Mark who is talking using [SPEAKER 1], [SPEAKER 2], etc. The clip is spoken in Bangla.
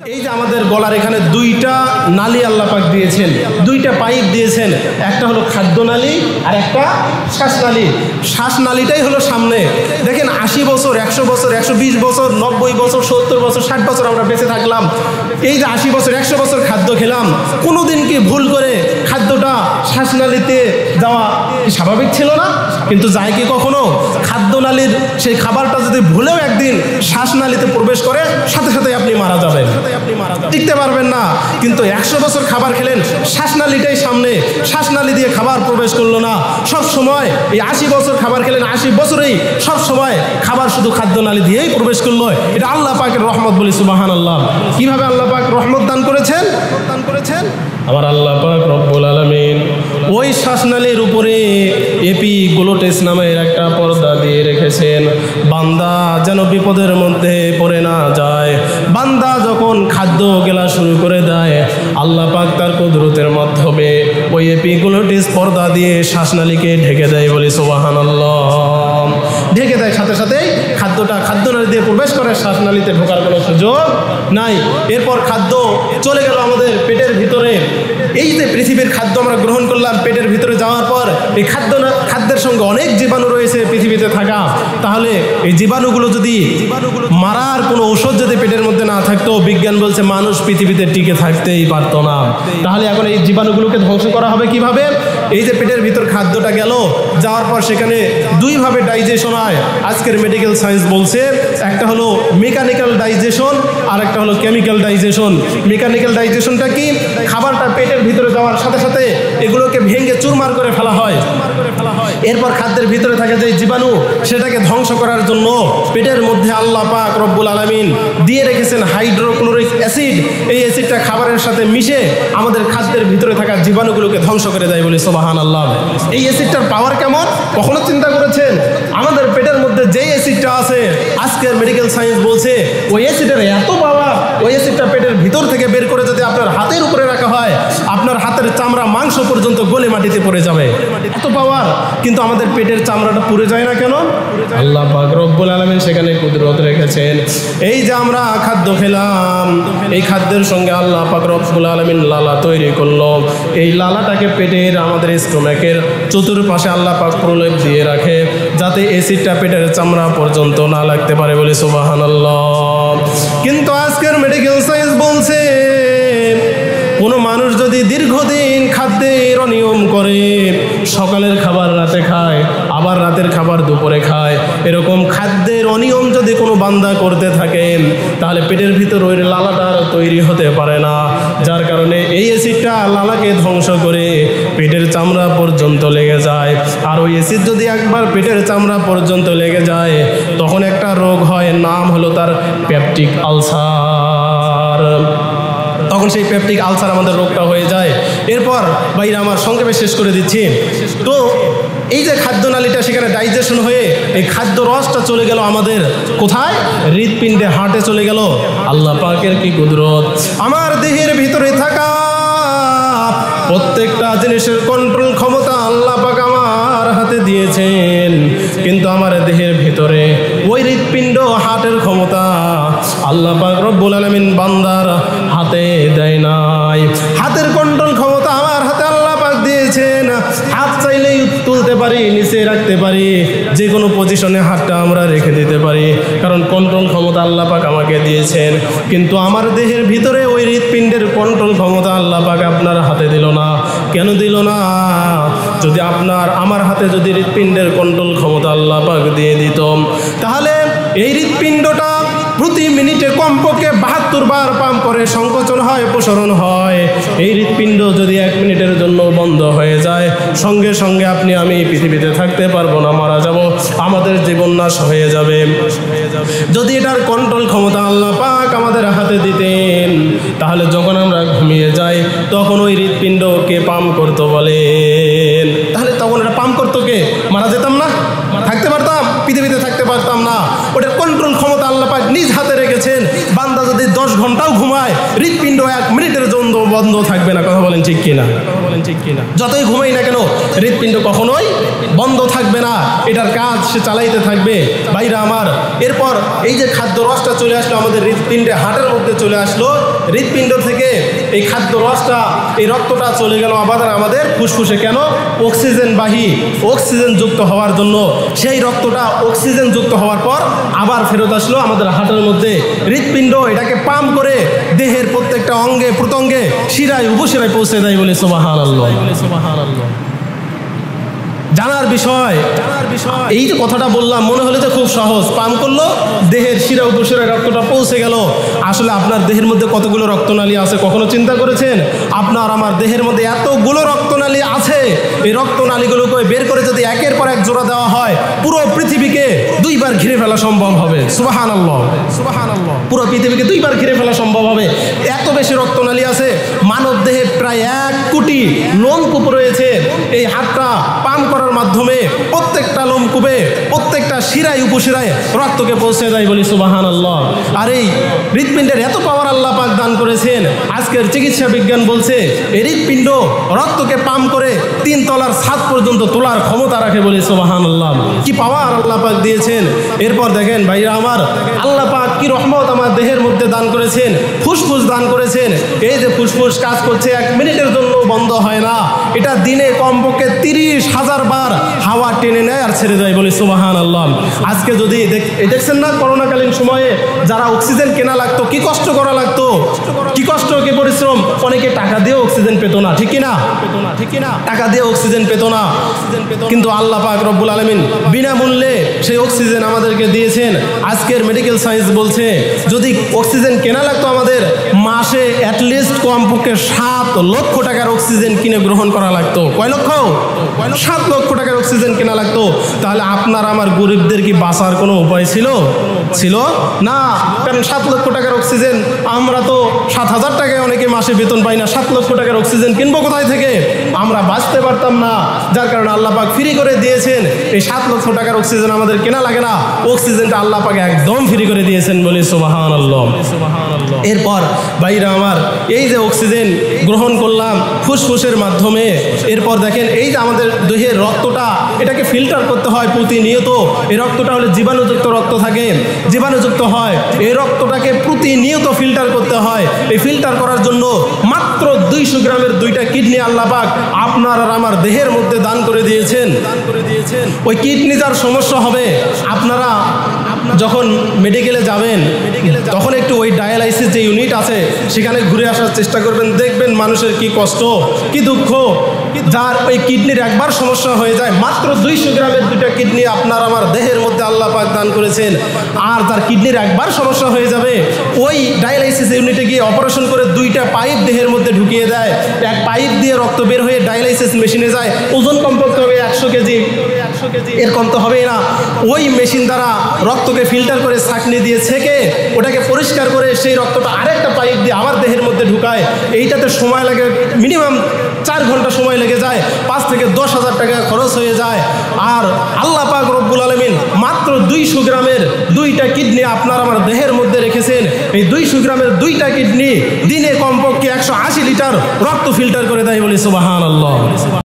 [SPEAKER 1] এই যে আমাদের গলার এখানে দুইটা নালী আল্লাহ পাক দিয়েছেন, দুইটা পাইপ দিয়েছেন, একটা হলো খাদ্য নালী আর একটা শ্বাসনালী। শ্বাসনালীটাই হলো সামনে। দেখেন 80 বছর, 100 বছর, 120 বছর, 90 বছর, 70 বছর, 60 বছর আমরা বেঁচে থাকলাম। এই যে 80 বছর, 100 বছর খাদ্য খেলাম, কোনোদিন কি ভুল করে খাদ্যটা শ্বাসনালীতে যাওয়া কি স্বাভাবিক ছিল না? কিন্তু যায় কি কখনো? খাদ্যনালীর সেই খাবারটা যদি ভুলেও একদিন শ্বাসনালীতে প্রবেশ করে, সাথে সাথে আপনি মারা যাবেন, টিকতে পারবেন না। কিন্তু 100 বছর খাবার খেলেন, শ্বাসনালীটাই সামনে, শ্বাসনালী দিয়ে খাবার প্রবেশ করলো না। সব সময় এই 80 বছর খাবার খেলেন, 80 বছরেই সব সময় খাবার শুধু খাদ্যনালী দিয়েই প্রবেশ করলো। এটা আল্লাহ পাকের রহমত, বলি সুবহানাল্লাহ। কিভাবে আল্লাহ পাক রহমত দান করেছেন? আমার আল্লাহ পাক রব্বুল আলামিন ওই শ্বাসনালীর উপরে এপিগ্লোটিস নামের একটা পর্দা দিয়ে রেখেছেন, বান্দা যেন বিপদের মধ্যে পড়ে না যায়। বান্দা যখন খাদ্য গেলা শুরু করে দেয়, আল্লাহ পাক তার কুদরতের মাধ্যমে ওই এপিগ্লোটিস পর্দা দিয়ে শ্বাসনালীকে ঢেকে দেয়, বলি সুবহানাল্লাহ। ঢেকে দেয়, সাথে সাথেই খাদ্যটা খাদ্যনালী দিয়ে প্রবেশ করে, শ্বাসনালীতে ঢোকার কোনো সুযোগ নাই। এরপর খাদ্য চলে গেল আমাদের পেটের ভিতরে। এই যে পৃথিবীর খাদ্য আমরা গ্রহণ করলাম, পেটের ভিতরে যাওয়ার পর এই খাদ্যের সঙ্গে অনেক জীবাণু রয়েছে পৃথিবীতে থাকা। তাহলে এই জীবাণুগুলো যদি মারার কোনো ঔষধ যদি পেটের মধ্যে না থাকতো, বিজ্ঞান বলছে মানুষ পৃথিবীতে টিকে থাকতেই পারতো না। তাহলে এখন এই জীবাণুগুলোকে ধ্বংস করা হবে কিভাবে? এই যে পেটের ভিতর খাদ্যটা গেল, যাওয়ার পর সেখানে দুইভাবে ডাইজেশন হয়। আজকের মেডিকেল সায়েন্স বলছে একটা হলো মেকানিক্যাল ডাইজেশন আর একটা হলো কেমিক্যাল ডাইজেশন। মেকানিক্যাল ডাইজেশনটা কি? খাবারটা পেটের ভিতরে যাওয়ার সাথে সাথে এগুলোকে ভেঙে চুরমার করে ফেলা হয়। এরপর খাদ্যের ভিতরে থাকে যে জীবাণু, সেটাকে ধ্বংস করার জন্য পেটের মধ্যে আল্লাহ পাক রব্বুল আলামিন দিয়ে রেখেছেন হাইড্রোক্লোরিক অ্যাসিড। এই অ্যাসিডটা খাবারের সাথে মিশে আমাদের খাদ্যের ভিতরে থাকা জীবাণুগুলোকে ধ্বংস করে দেয়, বলি সুবহানাল্লাহ। এই অ্যাসিডটার পাওয়ার কেমন কখনো চিন্তা করেছেন? আমাদের পেটের মধ্যে যেই অ্যাসিডটা আছে, আজকের মেডিকেল সায়েন্স বলছে ওই অ্যাসিডের এত পাওয়ার, ওই অ্যাসিডটা পেটের ভিতর থেকে বের করে যদি আপনার হাতের উপরে রাখা হয়, আপনার হাতের চামড়া মাংস পর্যন্ত গলে মাটিতে পড়ে যাবে, এত পাওয়ার। কিন্তু আমাদের পেটের চামড়াটা পুড়ে যায় না কেন? আল্লাহ পাক রব্বুল আলামিন সেখানে কুদরত রেখেছেন। এই যে আমরা খাদ্য খেলাম, এই খাদ্যের সঙ্গে আল্লাহ পাক রব্বুল আলামিন লালা তৈরি করলো। এই লালাটাকে পেটের আমাদের স্টোমাকের চতুর্পাশে আল্লাহ পাক প্রলেপ দিয়ে রাখে, যাতে অ্যাসিডটা পেটের চামড়া পর্যন্ত না লাগতে পারে, বলে সুবহানাল্লাহ। কিন্তু আজকের মেডিকেল সায়েন্স বলছে কোনো মানুষ যদি দীর্ঘদিন খাদ্যের অনিয়ম করে, সকালের খাবার রাতে খায়, আবার রাতের খাবার দুপুরে খায়, এরকম খাদ্যের অনিয়ম যদি কোনো বান্দা করতে থাকে, তাহলে পেটের ভিতর ওই লালাটা তৈরি হতে পারে না। যার কারণে এই অ্যাসিডটা লালাকে ধ্বংস করে পেটের চামড়া পর্যন্ত লেগে যায়। আর ওই অ্যাসিড যদি একবার পেটের চামড়া পর্যন্ত লেগে যায়, তখন একটা রোগ হয়, নাম হলো তার পেপটিক আলসার। তখন সেই পেপটিক আলসার আমাদের রোগটা হয়ে যায়। এরপর ভাইরা আমার সংক্ষেপে শেষ করে দিচ্ছি। তো এই যে খাদ্যনালীটা সেখানে ডাইজেশন হয়ে এই খাদ্য রসটা চলে গেল আমাদের কোথায়? হৃৎপিণ্ডে, হার্টে চলে গেল। আল্লাহ পাকের কি কুদরত! আমার দেহের ভিতরে থাকা প্রত্যেকটা জিনিসের কন্ট্রোল ক্ষমতা আল্লাহ পাক আমার হাতে দিয়েছেন, কিন্তু আমার দেহের ভিতরে ওই হৃৎপিণ্ড, হার্টের ক্ষমতা আল্লাহ পাক রব্বুল আলামিন বান্দার হাতে দেয় নাই। হাতের কন্ট্রোল ক্ষমতা আমার হাতে আল্লাহ পাক দিয়েছেন। হাত চাইলেই তুলতে পারি, নিচে রাখতে পারি, যে কোনো পজিশনে হাতটা আমরা রেখে দিতে পারি, কারণ কন্ট্রোল ক্ষমতা আল্লাহ পাক আমাকে দিয়েছেন। কিন্তু আমার দেহের ভিতরে ওই হৃৎপিণ্ডের কন্ট্রোল ক্ষমতা আল্লাহ পাক আপনার হাতে দিল না। কেন দিল না? যদি আমার হাতে যদি হৃৎপিণ্ডের কন্ট্রোল ক্ষমতা আল্লাহ পাক দিয়ে দিত, তাহলে এই হৃৎপিণ্ডটা প্রতি মিনিটে কমপক্ষে 72 বার পাম্প করে, সংকোচন হয়, প্রসারণ হয়। এই হৃৎপিণ্ড যদি 1 মিনিটের জন্য বন্ধ হয়ে যায়, সঙ্গে সঙ্গে আপনি আমি পৃথিবীতে থাকতে পারবো না, মারা যাব, আমাদের জীবন নাশ হয়ে যাবে। যদি এটার কন্ট্রোল ক্ষমতা আল্লাহ পাক আমাদের হাতে দিতেন, তাহলে যখন আমরা ঘুমিয়ে যাই তখন ওই হৃৎপিণ্ডকে পাম্প করতো বলেন, তাহলে তখন এটা পাম্প করতো কে? মারা যেতাম না, থাকতে পারতাম, পৃথিবীতে থাকতে পারতাম না। ওটার কন্ট্রোল ক্ষমতা আল্লাহ পাক নিজ হাতে রেখেছেন। বান্দা যদি 10 ঘন্টাও ঘুমায়, হৃৎপিণ্ড 1 মিনিটের জন্য বন্ধ থাকবে না। কথা বলেন ঠিক কিনা? যতই ঘুমাই না কেন, হৃৎপিণ্ড কখনোই বন্ধ থাকবে না, এটার কাজ সে চালাইতে থাকবে। ভাইরা আমার, এরপর এই যে খাদ্য রসটা চলে আসলো আমাদের হৃৎপিণ্ডে, হার্টের মধ্যে চলে আসলো, হৃৎপিণ্ড থেকে এই খাদ্য রসটা, এই রক্তটা চলে গেল আবার আমাদের ফুসফুসে। কেন? অক্সিজেনবাহী, অক্সিজেন যুক্ত হওয়ার জন্য। সেই রক্তটা অক্সিজেন যুক্ত হওয়ার পর আবার ফেরত আসলো আমাদের হার্টের মধ্যে। হৃৎপিণ্ড এটাকে পাম্প করে দেহের প্রত্যেকটা অঙ্গে প্রত্যঙ্গে শিরায় উপশিরায় পৌঁছে দেয় বলে সুবহানাল্লাহ। জানার বিষয় এই যে কথাটা বললাম, মনে হলে তো খুব সহজ, পাম্প করলো দেহের শিরা উপশিরায় রক্তটা পৌঁছে গেল। আসলে আপনার দেহের মধ্যে কতগুলো রক্তনালী আছে কখনো চিন্তা করেছেন? আপনার আমার দেহের মধ্যে এতগুলো রক্তনালী আছে, এই রক্তনালীগুলোকে বের করে যদি একের পর এক জোড়া দেওয়া হয়, পুরো পৃথিবীকে 2 বার ঘিরে ফেলা সম্ভব হবে। সুবহানাল্লাহ, সুবহানাল্লাহ। পুরো পৃথিবীকে 2 বার ঘিরে ফেলা সম্ভব হবে, এত বেশি রক্তনালী আছে। মানব দেহে প্রায় 1 কোটি লোমকূপ রয়েছে। এই হাতটা পাম্প করার মাধ্যমে প্রত্যেকটা লোমকূপে, প্রত্যেকটা শিরায় উপশিরায় রক্তকে পৌঁছে দেয় বলি সুবহানাল্লাহ। আর এই হৃৎপিণ্ডের এত পাওয়ার আল্লাহ পাক দান করেছেন, আজকের চিকিৎসা বিজ্ঞান বলছে এই হৃৎপিণ্ড রক্তকে পাম্প করে 3 তলার ছাদ পর্যন্ত তোলার ক্ষমতা রাখে বলি সুবহানাল্লাহ। কি পাওয়ার আল্লাহ পাক দিয়েছেন। এরপর দেখেন ভাইরা আমার, আল্লাহ পাক কি রহমত আমার দেহের মধ্যে দান করেছেন। ফুসফুস দান করেছেন। এই যে ফুসফুস কাজ করছে 1 মিনিটের জন্য বন্ধ হয় না, এটা দিনে কমপক্ষে 30,000 বার হাওয়া টেনে নেয় আর ছেড়ে দেয় বলি সুবহানাল্লাহ। আজকে যদি দেখছেন না করোনাকালীন সময়ে যারা অক্সিজেন কেনা লাগতো, কি কষ্ট করা লাগতো, কি কষ্ট, কি পরিশ্রম। অনেকে টাকা দিয়ে অক্সিজেন পেত না, ঠিক কিনা? টাকা দিয়ে অক্সিজেন পেত না, কিন্তু আল্লাহ পাক রব্বুল আলামিন বিনামূল্যে সেই অক্সিজেন আমাদেরকে দিয়েছেন। আজকের মেডিকেল সায়েন্স বলছে যদি অক্সিজেন কেনা লাগতো আমাদের, মাসে অ্যাটলিস্ট কমপক্ষে 7 লক্ষ টাকার অক্সিজেন কিনে গ্রহণ করা লাগতো। কয় লক্ষ? 7 লক্ষ টাকার অক্সিজেন কেনা লাগতো। তাহলে আপনার আমার গরিবদের কি বাঁচার কোনো উপায় ছিল না? কারণ 7 লক্ষ টাকার অক্সিজেন, আমরা তো 7,000 টাকায় অনেকে মাসে বেতন পাই না। 7 লক্ষ টাকার অক্সিজেন কিনবো কোথায় থেকে? আমরা বাঁচতে পারতাম না। যার কারণে আল্লাহ পাক ফ্রি করে দিয়েছেন। এই 7 লক্ষ টাকার অক্সিজেন আমাদের কেনা লাগে না, অক্সিজেনটা আল্লাহ পাক একদম ফ্রি করে দিয়েছেন বলে সুবহানাল্লাহ। এরপর ভাইরা আমার, এই যে অক্সিজেন গ্রহণ করলাম ফুসফুসের মাধ্যমে, এরপর দেখেন এই যে আমাদের দেহের রক্তটা, এটাকে ফিল্টার করতে হয় প্রতিনিয়ত। এই রক্তটা হলে জীবাণুযুক্ত রক্ত থাকে, জীবাণুযুক্ত হয়। এই রক্তটাকে প্রতিনিয়ত ফিল্টার করতে হয়। এই ফিল্টার করার জন্য মাত্র 200 গ্রামের 2টা কিডনি আল্লাহ পাক আপনার আর আমার দেহের মধ্যে দান করে দিয়েছেন। ওই কিডনি যার সমস্যা হবে, আপনারা যখন মেডিকেলে যাবেন তখন একটু ওই ডায়ালাইসিস যে ইউনিট আছে সেখানে ঘুরে আসার চেষ্টা করবেন। দেখবেন মানুষের কি কষ্ট, কি দুঃখ। যার ওই কিডনির একবার সমস্যা হয়ে যায়, মাত্র 200 গ্রামের 2টা কিডনি আপনার আমার দেহের মধ্যে আল্লাহ পাক দান করেছেন। আর যার কিডনির একবার সমস্যা হয়ে যাবে, ওই ডায়ালাইসিস ইউনিটে গিয়ে অপারেশন করে 2টা পাইপ দেহের মধ্যে ঢুকিয়ে দেয়। এক পাইপ দিয়ে রক্ত বের হয়ে ডায়ালাইসিস মেশিনে যায়। ওজন কম করতে হবে 100 কেজি, এর কম তো হবেই না। ওই মেশিন দ্বারা রক্তকে ফিল্টার করে ছাঁকনি দিয়ে ছেঁকে ওটাকে পরিষ্কার করে সেই রক্তটা আরেকটা পাইপ দিয়ে আমার দেহের মধ্যে ঢুকায়। এইটাতে সময় লাগে মিনিমাম 4 ঘন্টা সময় লেগে যায়, 5 থেকে 10,000 টাকা খরচ হয়ে যায়। আর আল্লাহ পাক রব্বুল আলামিন মাত্র 200 গ্রামের 2টা কিডনি আপনার আমার দেহের মধ্যে রেখেছেন। এই 200 গ্রামের 2টা কিডনি দিনে কমপক্ষে 180 লিটার রক্ত ফিল্টার করে দেয় বলি সুবহানাল্লাহ।